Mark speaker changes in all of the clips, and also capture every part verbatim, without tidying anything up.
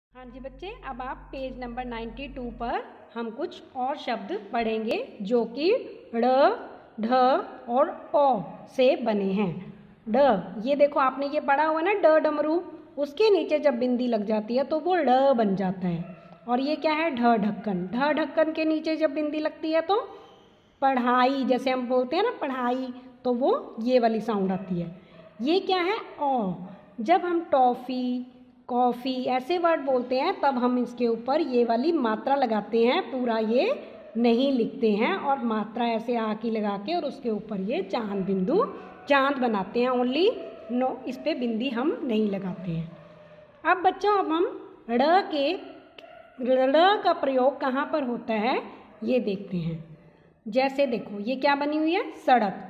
Speaker 1: हाँ जी बच्चे, अब आप पेज नंबर बानवे पर हम कुछ और शब्द पढ़ेंगे जो कि ड़, ढ और ओ से बने हैं। ड, ये देखो आपने ये पढ़ा हुआ ना, ड डमरू, उसके नीचे जब बिंदी लग जाती है तो वो ड़ बन जाता है। और ये क्या है, ढ ढक्कन। ढ ढक्कन के नीचे जब बिंदी लगती है तो पढ़ाई, जैसे हम बोलते हैं ना पढ़ाई, तो वो ये वाली साउंड आती है। ये क्या है, ओ। जब हम टॉफ़ी, कॉफ़ी ऐसे वर्ड बोलते हैं तब हम इसके ऊपर ये वाली मात्रा लगाते हैं, पूरा ये नहीं लिखते हैं, और मात्रा ऐसे आ की लगा के और उसके ऊपर ये चांद बिंदु चांद बनाते हैं। ओनली नो, इस पे बिंदी हम नहीं लगाते हैं। अब बच्चों, अब हम ड़ के ड़ का प्रयोग कहाँ पर होता है ये देखते हैं। जैसे देखो ये क्या बनी हुई है, सड़क,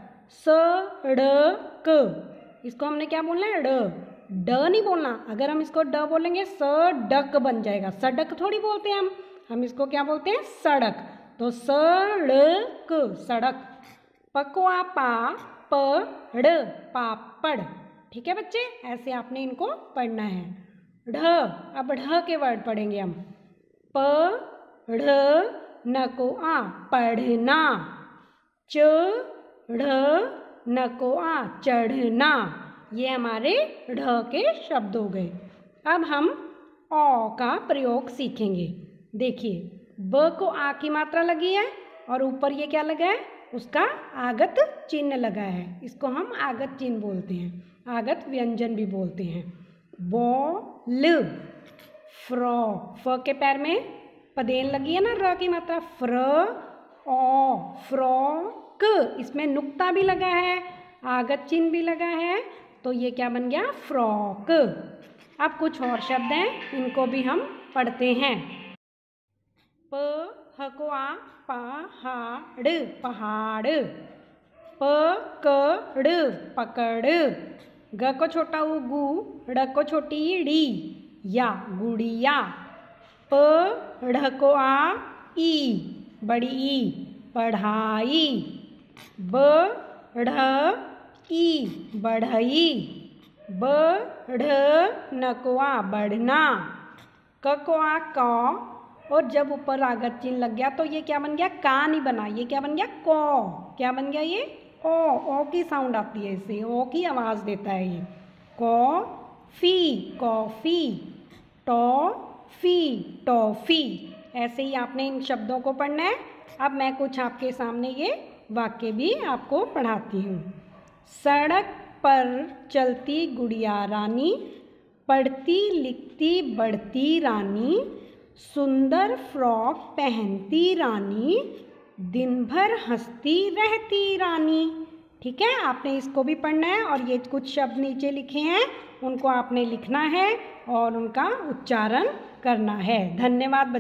Speaker 1: सड़क। इसको हमने क्या बोलना है, ड। ड नहीं बोलना, अगर हम इसको ड बोलेंगे सड़क बन जाएगा। सड़क थोड़ी बोलते हैं हम हम इसको क्या बोलते हैं, सड़क। तो सड़क, सड़क। पकवा पा पड़, पापड़। ठीक है बच्चे, ऐसे आपने इनको पढ़ना है। ढ, अब ढ के वर्ड पढ़ेंगे हम। प ढ़ न को आ, पढ़ना। च ढ़ न को आ, चढ़ना। ये हमारे ढ के शब्द हो गए। अब हम औ का प्रयोग सीखेंगे। देखिए, ब को आ की मात्रा लगी है और ऊपर ये क्या लगा है, उसका आगत चिन्ह लगा है। इसको हम आगत चिन्ह बोलते हैं, आगत व्यंजन भी बोलते हैं। बॉल, फ्रॉ, फ के पैर में पदेन लगी है ना, र की मात्रा, फ्र ओ, फ्रॉक। इसमें नुक्ता भी लगा है, आगत चिन्ह भी लगा है, तो ये क्या बन गया, फ्रॉक। अब कुछ और शब्द हैं, इनको भी हम पढ़ते हैं। प हकवा पहाड़, पहाड़। प क ड़, पकड़। ग को छोटा उ गु, ड़ को छोटी ड़ी, या, गुड़िया। प ढ़ को आ ई, बड़ी ई, पढ़ाई। ब ढ़ ई, बढ़ई। ब ढ़ न को आ, बढ़ना। क को आ कौ, और जब ऊपर आगत चिन्ह लग गया तो ये क्या बन गया, का नहीं बना, ये क्या बन गया, कौ। क्या बन गया ये, ओ। ओ की साउंड आती है, इसे ओ की आवाज देता है ये। Coffee, coffee. Toffee, toffee. ऐसे ही आपने इन शब्दों को पढ़ना है। अब मैं कुछ आपके सामने ये वाक्य भी आपको पढ़ाती हूँ। सड़क पर चलती गुड़िया रानी, पढ़ती लिखती बढ़ती रानी, सुंदर फ्रॉक पहनती रानी, दिन भर हंसती रहती रानी। ठीक है, आपने इसको भी पढ़ना है, और ये कुछ शब्द नीचे लिखे हैं उनको आपने लिखना है और उनका उच्चारण करना है। धन्यवाद।